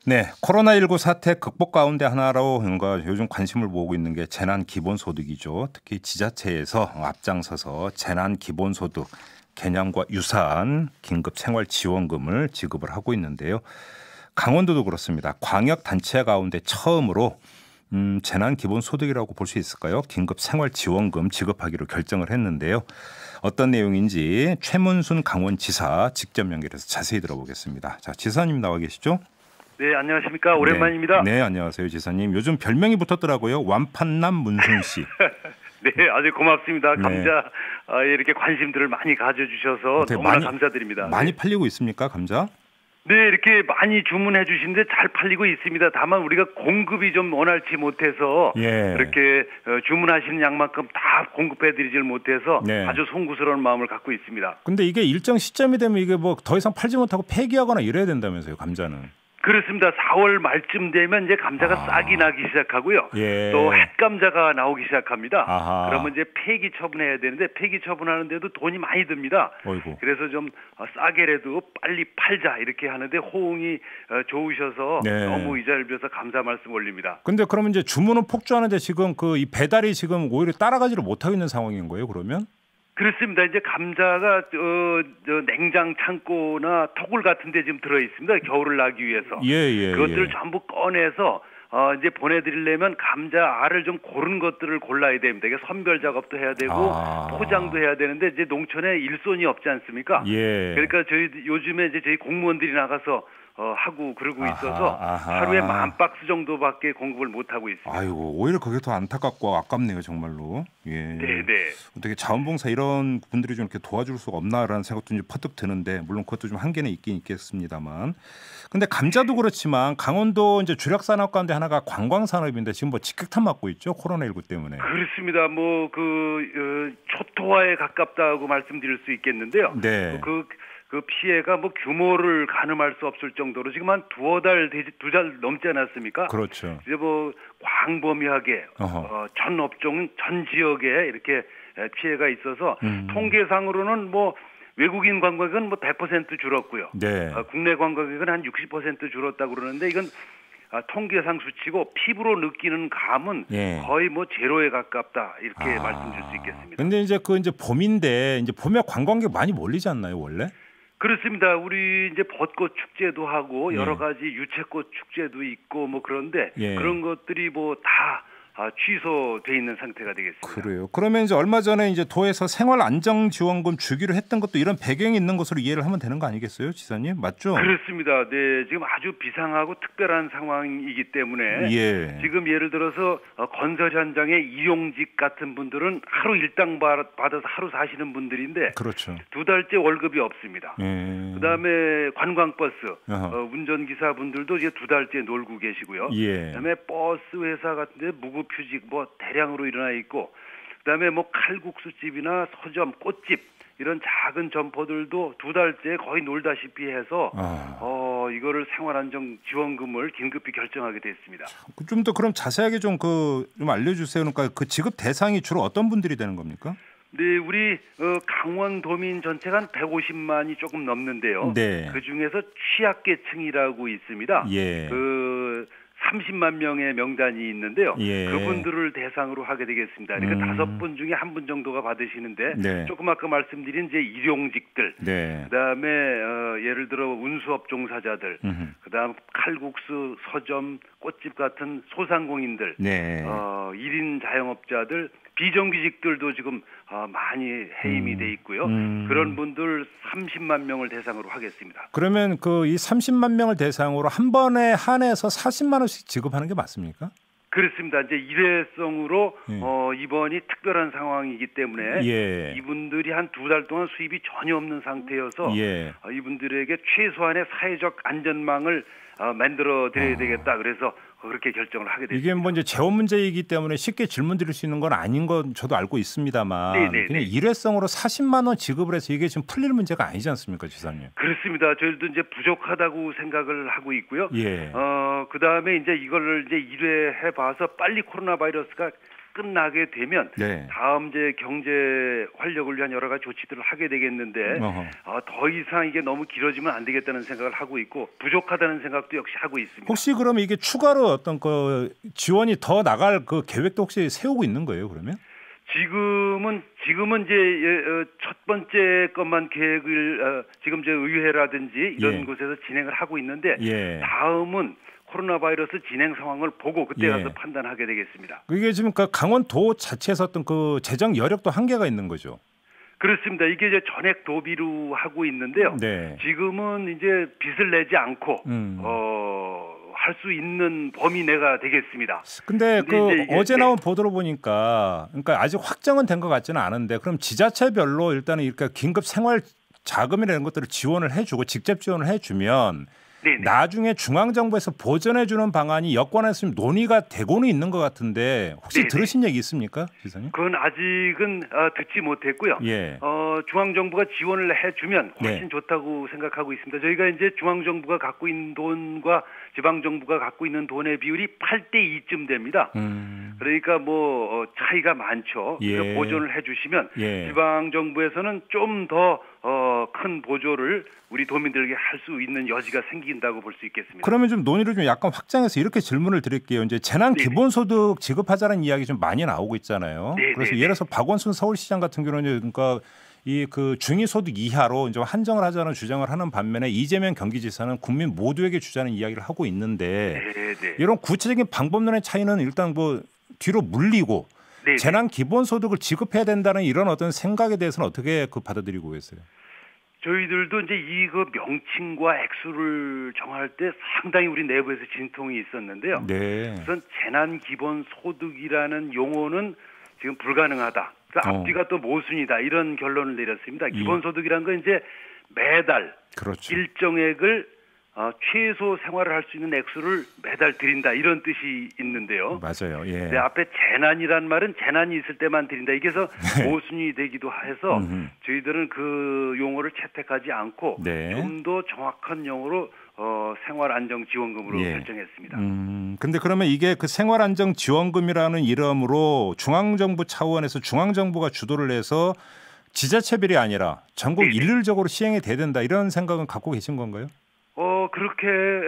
네, 코로나19 사태 극복 가운데 하나로 요즘 관심을 모으고 있는 게 재난 기본소득이죠. 특히 지자체에서 앞장서서 재난 기본소득 개념과 유사한 긴급 생활지원금을 지급을 하고 있는데요. 강원도도 그렇습니다. 광역 단체 가운데 처음으로 재난 기본소득이라고 볼 수 있을까요? 긴급 생활지원금 지급하기로 결정을 했는데요. 어떤 내용인지 최문순 강원지사 직접 연결해서 자세히 들어보겠습니다. 자, 지사님 나와 계시죠? 네, 안녕하십니까. 오랜만입니다. 네, 안녕하세요, 지사님. 요즘 별명이 붙었더라고요. 완판남 문순 씨. 네, 아주 고맙습니다. 네. 감자 이렇게 관심들을 많이 가져주셔서 너무나 감사드립니다. 많이 팔리고 있습니까, 감자? 네, 이렇게 많이 주문해 주시는데 잘 팔리고 있습니다. 다만 우리가 공급이 좀 원활치 못해서 이렇게 주문하시는 양만큼 다 공급해드리질 못해서 아주 송구스러운 마음을 갖고 있습니다. 근데 이게 일정 시점이 되면 이게 뭐 더 이상 팔지 못하고 폐기하거나 이래야 된다면서요, 감자는? 그렇습니다. 4월 말쯤 되면 이제 감자가 싹이 나기 시작하고요. 또 햇감자가 나오기 시작합니다. 그러면 이제 폐기 처분해야 되는데 폐기 처분하는데도 돈이 많이 듭니다. 어이구. 그래서 좀 싸게라도 빨리 팔자 이렇게 하는데 호응이 좋으셔서 너무 이 자리를 빌어서 감사 말씀 올립니다. 근데 그러면 이제 주문은 폭주하는데 지금 그 이 배달이 지금 오히려 따라가지를 못하고 있는 상황인 거예요, 그러면? 그렇습니다. 이제 감자가 냉장 창고나 토굴 같은 데 지금 들어 있습니다. 겨울을 나기 위해서. 그것들을 전부 꺼내서 이제 보내드리려면 감자 알을 좀 고른 것들을 골라야 됩니다. 이게 선별 작업도 해야 되고 포장도 해야 되는데 이제 농촌에 일손이 없지 않습니까? 그러니까 요즘에 이제 저희 공무원들이 나가서 하고 그러고 있어서 하루에 10,000박스 정도밖에 공급을 못 하고 있습니다. 아이고, 오히려 그게 더 안타깝고 아깝네요, 정말로. 어떻게 자원봉사 이런 분들이 좀 이렇게 도와줄 수가 없나라는 생각도 좀 퍼뜩 드는데, 물론 그것도 좀 한계는 있긴 있겠습니다만. 근데 감자도 그렇지만 강원도 이제 주력 산업 가운데 하나가 관광 산업인데 지금 뭐 직격탄 맞고 있죠, 코로나19 때문에. 그렇습니다. 뭐 초토화에 가깝다고 말씀드릴 수 있겠는데요. 그 피해가 뭐 규모를 가늠할 수 없을 정도로 지금 한 두어 달 넘지 않았습니까? 그렇죠. 이제 뭐 광범위하게 전 업종, 전 지역에 이렇게 피해가 있어서 통계상으로는 뭐 외국인 관광객은 뭐 100% 줄었고요. 국내 관광객은 한 60% 줄었다고 그러는데 이건 통계상 수치고 피부로 느끼는 감은 거의 뭐 제로에 가깝다 이렇게 말씀드릴 수 있겠습니다. 근데 이제 이제 봄인데 이제 봄에 관광객 많이 몰리지 않나요, 원래? 그렇습니다. 우리 이제 벚꽃 축제도 하고 여러 가지 유채꽃 축제도 있고 뭐 그런데 그런 것들이 뭐 다 취소돼 있는 상태가 되겠습니다. 그래요. 그러면 이제 얼마 전에 이제 도에서 생활안정지원금 주기로 했던 것도 이런 배경이 있는 것으로 이해를 하면 되는 거 아니겠어요, 지사님? 맞죠? 그렇습니다. 네, 지금 아주 비상하고 특별한 상황이기 때문에 지금 예를 들어서 건설 현장에 이용직 같은 분들은 하루 일당 받아서 하루 사시는 분들인데 그렇죠. 2달째 월급이 없습니다. 그다음에 관광버스 운전기사 분들도 이제 2달째 놀고 계시고요. 그다음에 버스 회사 같은데 무급휴직 뭐 대량으로 일어나 있고, 그다음에 뭐 칼국수집이나 서점, 꽃집 이런 작은 점포들도 2달째 거의 놀다시피 해서 이거를 생활안정지원금을 긴급히 결정하게 됐습니다. 좀 더 그럼 자세하게 좀 알려주세요. 그러니까 그 지급 대상이 주로 어떤 분들이 되는 겁니까? 네, 우리 강원도민 전체가 한 150만이 조금 넘는데요. 그 중에서 취약계층이라고 있습니다. 30만 명의 명단이 있는데요. 그분들을 대상으로 하게 되겠습니다. 그러니까 5분 중에 1분 정도가 받으시는데 조금 아까 말씀드린 이제 일용직들, 그다음에 예를 들어 운수업 종사자들, 그다음 칼국수, 서점, 꽃집 같은 소상공인들, 1인 자영업자들, 비정규직들도 지금 많이 해임이 돼 있고요. 그런 분들 30만 명을 대상으로 하겠습니다. 그러면 이 30만 명을 대상으로 한 번에 한해서 40만 원씩 지급하는 게 맞습니까? 그렇습니다. 이제 일회성으로 이번이 특별한 상황이기 때문에 이분들이 한 2달 동안 수입이 전혀 없는 상태여서 이분들에게 최소한의 사회적 안전망을 만들어 드려야 되겠다. 그래서 그렇게 결정을 하게 됐습니다. 이게 뭐 이제 재원 문제이기 때문에 쉽게 질문 드릴 수 있는 건 아닌 건 저도 알고 있습니다만 그냥 일회성으로 40만 원 지급을 해서 이게 지금 풀릴 문제가 아니지 않습니까, 지사님? 그렇습니다. 저희도 이제 부족하다고 생각을 하고 있고요. 그다음에 이제 이거를 이제 일회해 봐서 빨리 코로나 바이러스가 끝나게 되면 네. 다음 이제 경제 활력을 위한 여러 가지 조치들을 하게 되겠는데 더 이상 이게 너무 길어지면 안 되겠다는 생각을 하고 있고 부족하다는 생각도 역시 하고 있습니다. 혹시 그러면 이게 추가로 어떤 그 지원이 더 나갈 그 계획도 혹시 세우고 있는 거예요, 그러면? 지금은 이제 첫 번째 것만 계획을 지금 이제 의회라든지 이런 곳에서 진행을 하고 있는데 다음은 코로나 바이러스 진행 상황을 보고 그때 가서 판단하게 되겠습니다. 이게 지금 그 강원도 자체에서 어떤 그 재정 여력도 한계가 있는 거죠. 그렇습니다. 이게 이제 전액 도비로 하고 있는데요. 네. 지금은 이제 빚을 내지 않고 할 수 있는 범위 내가 되겠습니다. 근데 그 어제 나온 보도로 보니까 그러니까 아직 확정은 된 것 같지는 않은데 그럼 지자체별로 일단은 이렇게 긴급 생활 자금이라는 것들을 지원을 해주고 직접 지원을 해주면 나중에 중앙정부에서 보전해주는 방안이 여권에서 논의가 되고는 있는 것 같은데 혹시 들으신 얘기 있습니까, 지사님? 그건 아직은 듣지 못했고요. 중앙정부가 지원을 해주면 훨씬 좋다고 생각하고 있습니다. 저희가 이제 중앙정부가 갖고 있는 돈과 지방정부가 갖고 있는 돈의 비율이 8대 2쯤 됩니다. 그러니까 뭐 차이가 많죠. 그러니까 보존을 해주시면 지방정부에서는 좀 더 큰 보조를 우리 도민들에게 할 수 있는 여지가 생긴다고 볼 수 있겠습니다. 그러면 좀 논의를 좀 약간 확장해서 이렇게 질문을 드릴게요. 이제 재난 기본소득 지급하자는 이야기 좀 많이 나오고 있잖아요. 그래서 예를 들어서 박원순 서울시장 같은 경우는 그러니까 이 그 중위소득 이하로 이제 한정을 하자는 주장을 하는 반면에 이재명 경기지사는 국민 모두에게 주자는 이야기를 하고 있는데 이런 구체적인 방법론의 차이는 일단 뭐 뒤로 물리고 재난 기본소득을 지급해야 된다는 이런 어떤 생각에 대해서는 어떻게 그 받아들이고 계세요? 저희들도 이제 이거 명칭과 액수를 정할 때 상당히 우리 내부에서 진통이 있었는데요. 우선 재난 기본 소득이라는 용어는 지금 불가능하다. 그 앞뒤가 또 모순이다. 이런 결론을 내렸습니다. 기본 소득이라는 건 이제 매달 일정액을 최소 생활을 할 수 있는 액수를 매달 드린다 이런 뜻이 있는데요. 맞아요. 네, 앞에 재난이란 말은 재난이 있을 때만 드린다. 이게서 모순이 되기도 해서 저희들은 그 용어를 채택하지 않고 좀 더 정확한 용어로 생활안정지원금으로 결정했습니다. 근데 그러면 이게 그 생활안정지원금이라는 이름으로 중앙정부 차원에서 중앙정부가 주도를 해서 지자체별이 아니라 전국 일률적으로 시행이 돼야 된다 이런 생각은 갖고 계신 건가요? 그렇게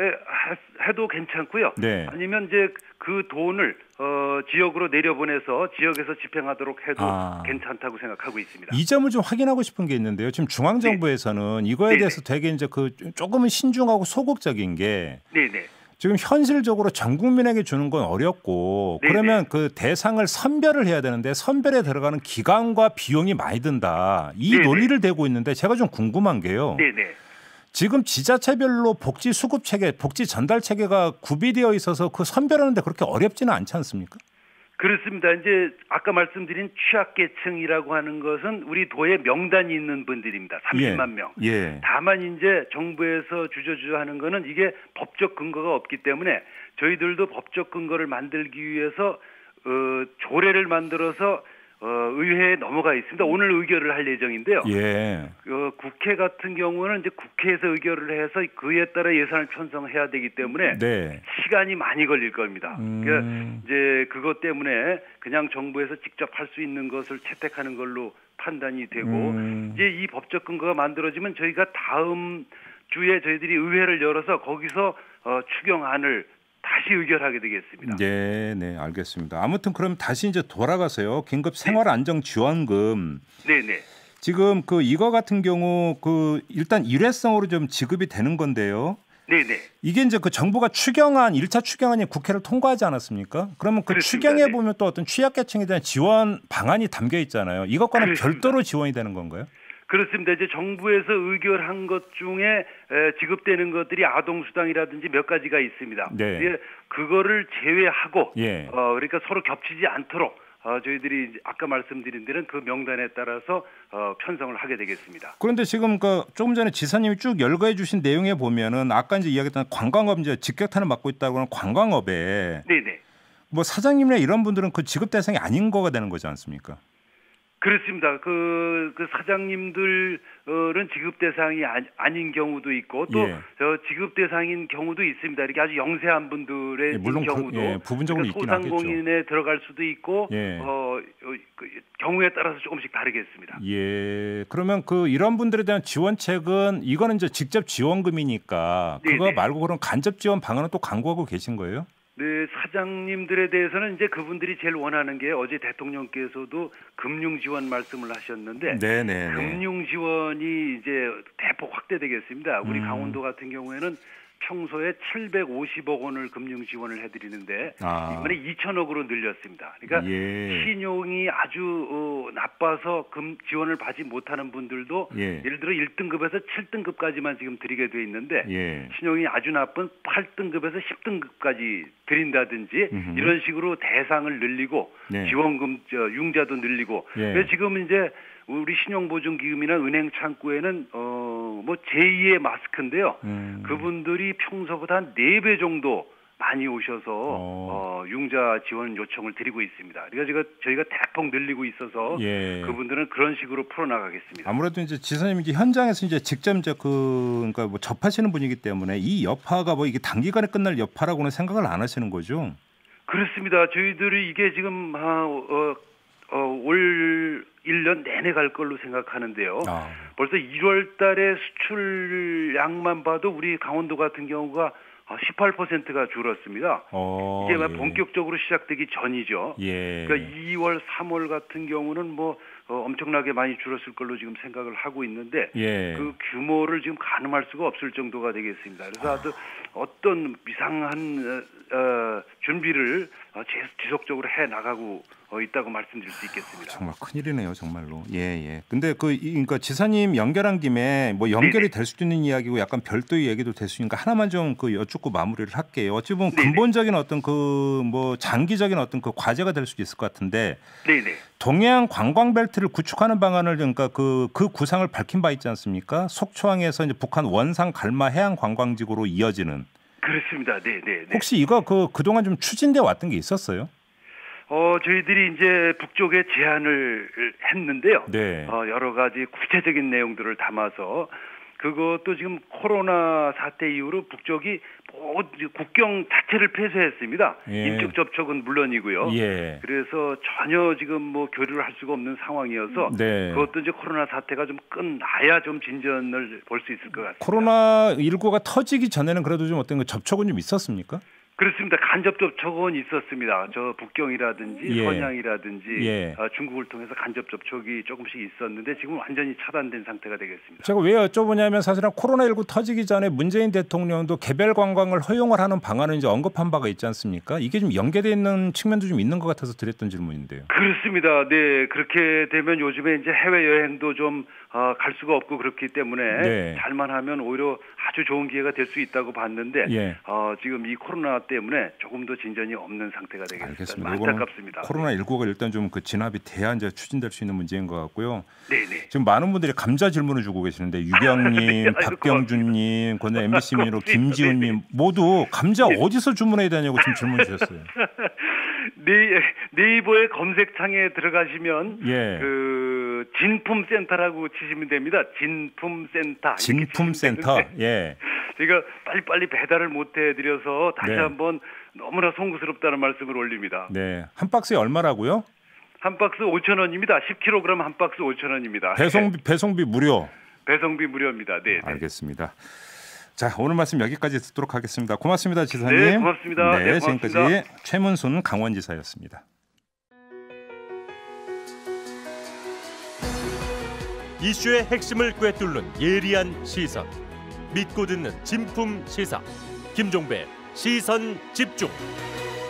해도 괜찮고요. 아니면 이제 그 돈을 지역으로 내려보내서 지역에서 집행하도록 해도 괜찮다고 생각하고 있습니다. 이 점을 좀 확인하고 싶은 게 있는데요. 지금 중앙정부에서는 이거에 대해서 되게 이제 그 조금은 신중하고 소극적인 게 지금 현실적으로 전 국민에게 주는 건 어렵고 그러면 그 대상을 선별을 해야 되는데 선별에 들어가는 기간과 비용이 많이 든다. 이 논리를 대고 있는데 제가 좀 궁금한 게요. 지금 지자체별로 복지 수급 체계, 복지 전달 체계가 구비되어 있어서 그 선별하는데 그렇게 어렵지는 않지 않습니까? 그렇습니다. 이제 아까 말씀드린 취약계층이라고 하는 것은 우리 도에 명단이 있는 분들입니다. 30만 명. 다만 이제 정부에서 주저하는 거는 이게 법적 근거가 없기 때문에 저희들도 법적 근거를 만들기 위해서 조례를 만들어서 의회에 넘어가 있습니다. 오늘 의결을 할 예정인데요. 국회 같은 경우는 이제 국회에서 의결을 해서 그에 따라 예산을 편성해야 되기 때문에 시간이 많이 걸릴 겁니다. 그러니까 이제 그것 때문에 그냥 정부에서 직접 할 수 있는 것을 채택하는 걸로 판단이 되고 이제 이 법적 근거가 만들어지면 저희가 다음 주에 저희들이 의회를 열어서 거기서 추경안을 다시 의결하게 되겠습니다. 네, 알겠습니다. 아무튼 그럼 다시 이제 돌아가서요. 긴급 생활안정지원금. 지금 그 이거 같은 경우 그 일단 일회성으로 좀 지급이 되는 건데요. 이게 이제 그 정부가 추경안 1차 추경안이 국회를 통과하지 않았습니까? 그러면 그 추경에 보면 또 어떤 취약계층에 대한 지원 방안이 담겨 있잖아요. 이것과는 별도로 지원이 되는 건가요? 그렇습니다. 이제 정부에서 의결한 것 중에 지급되는 것들이 아동수당이라든지 몇 가지가 있습니다. 그거를 제외하고 그러니까 서로 겹치지 않도록 저희들이 아까 말씀드린 데는 그 명단에 따라서 편성을 하게 되겠습니다. 그런데 지금 그 조금 전에 지사님이 쭉 열거해 주신 내용에 보면은 아까 이제 이야기했던 관광업 이제 직격탄을 맞고 있다고 하는 관광업에 뭐 사장님이나 이런 분들은 그 지급 대상이 아닌 거가 되는 거지 않습니까? 그렇습니다. 그 사장님들은 지급 대상이 아닌 경우도 있고 또 저 지급 대상인 경우도 있습니다. 이렇게 아주 영세한 분들의 물론 경우도 부분적으로 있긴 하겠죠. 소상공인에 들어갈 수도 있고 경우에 따라서 조금씩 다르겠습니다. 예. 그러면 이런 분들에 대한 지원책은 이거는 이제 직접 지원금이니까 그거 말고 그런 간접 지원 방안은 또 강구하고 계신 거예요? 네, 사장님들에 대해서는 이제 그분들이 제일 원하는 게 어제 대통령께서도 금융 지원 말씀을 하셨는데 금융 지원이 이제 대폭 확대되겠습니다. 우리 강원도 같은 경우에는 평소에 750억 원을 금융 지원을 해드리는데 이번에 2천억으로 늘렸습니다. 그러니까 신용이 아주 나빠서 지원을 받지 못하는 분들도 예를 들어 1등급에서 7등급까지만 지금 드리게 돼 있는데 신용이 아주 나쁜 8등급에서 10등급까지 드린다든지 이런 식으로 대상을 늘리고 지원금 융자도 늘리고 그래서 지금 이제 우리 신용보증기금이나 은행 창구에는 뭐 제2의 마스크인데요. 그분들이 평소보다 한 4배 정도 많이 오셔서 융자 지원 요청을 드리고 있습니다. 그러니까 저희가 대폭 늘리고 있어서 그분들은 그런 식으로 풀어나가겠습니다. 아무래도 이제 지사님 현장에서 이제 직접 그러니까 뭐 접하시는 분이기 때문에 이 여파가 뭐 이게 단기간에 끝날 여파라고는 생각을 안 하시는 거죠? 그렇습니다. 저희들이 이게 지금 올 1년 내내 갈 걸로 생각하는데요. 벌써 1월 달에 수출량만 봐도 우리 강원도 같은 경우가 18%가 줄었습니다. 이제 본격적으로 시작되기 전이죠. 그러니까 2월, 3월 같은 경우는 뭐 엄청나게 많이 줄었을 걸로 지금 생각을 하고 있는데 그 규모를 지금 가늠할 수가 없을 정도가 되겠습니다. 그래서 아주 어떤 이상한 준비를 지속적으로 해 나가고 있다고 말씀드릴 수 있겠습니다. 정말 큰일이네요, 정말로. 근데 그러니까 지사님 연결한 김에 뭐 연결이 될 수도 있는 이야기고 약간 별도의 얘기도 될 수 있으니까 하나만 좀 여쭙고 마무리를 할게요. 어찌 보면 근본적인 어떤 뭐 장기적인 어떤 과제가 될 수도 있을 것 같은데. 동해안 관광벨트를 구축하는 방안을 그러니까 그 구상을 밝힌 바 있지 않습니까? 속초항에서 이제 북한 원산 갈마 해양 관광지구로 이어지는. 그렇습니다. 혹시 이거 그동안 좀 추진돼 왔던 게 있었어요? 저희들이 이제 북쪽에 제안을 했는데요. 여러 가지 구체적인 내용들을 담아서 그것도 지금 코로나 사태 이후로 북쪽이 국경 자체를 폐쇄했습니다. 인적 접촉은 물론이고요. 그래서 전혀 지금 뭐 교류를 할 수가 없는 상황이어서 그것도 이제 코로나 사태가 좀 끝나야 좀 진전을 볼 수 있을 것 같습니다. 코로나19가 터지기 전에는 그래도 좀 어떤 접촉은 좀 있었습니까? 그렇습니다. 간접 접촉은 있었습니다. 저 북경이라든지 선양이라든지 중국을 통해서 간접 접촉이 조금씩 있었는데 지금 완전히 차단된 상태가 되겠습니다. 제가 왜 여쭤보냐면 사실은 코로나19 터지기 전에 문재인 대통령도 개별 관광을 허용을 하는 방안을 이제 언급한 바가 있지 않습니까? 이게 좀 연계되어 있는 측면도 좀 있는 것 같아서 드렸던 질문인데요. 그렇습니다. 그렇게 되면 요즘에 이제 해외 여행도 좀 갈 수가 없고 그렇기 때문에 잘만 하면 오히려 아주 좋은 기회가 될 수 있다고 봤는데 지금 이 코로나 때문에 조금 더 진전이 없는 상태가 되겠습니다. 알겠습니다. 안타깝습니다. 코로나19가 일단 좀 진압이 돼야 이제 추진될 수 있는 문제인 것 같고요. 지금 많은 분들이 감자 질문을 주고 계시는데 유경님, 박경준님, 그다음에 MBC 민으로 김지훈님 모두 감자 어디서 주문해야 되냐고 지금 질문 주셨어요. 네이버의 검색창에 들어가시면 그 진품센터라고 치시면 됩니다. 진품센터. 진품센터. 제가 빨리빨리 배달을 못 해드려서 다시 한번 너무나 송구스럽다는 말씀을 올립니다. 한 박스에 얼마라고요? 한 박스 5,000원입니다. 10kg 한 박스 5,000원입니다. 배송비 무료. 배송비 무료입니다. 알겠습니다. 자, 오늘 말씀 여기까지 듣도록 하겠습니다. 고맙습니다, 지사님. 고맙습니다. 지금까지 최문순 강원지사였습니다. 이슈의 핵심을 꿰뚫는 예리한 시선, 믿고 듣는 진품 시사, 김종배 시선 집중.